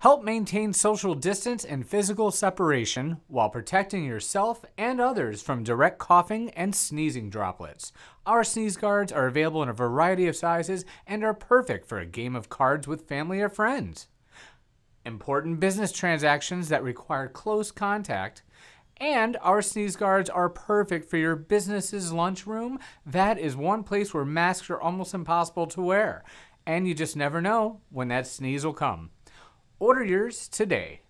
Help maintain social distance and physical separation while protecting yourself and others from direct coughing and sneezing droplets. Our sneeze guards are available in a variety of sizes and are perfect for a game of cards with family or friends. Important business transactions that require close contact. And our sneeze guards are perfect for your business's lunchroom. That is one place where masks are almost impossible to wear. And you just never know when that sneeze will come. Order yours today.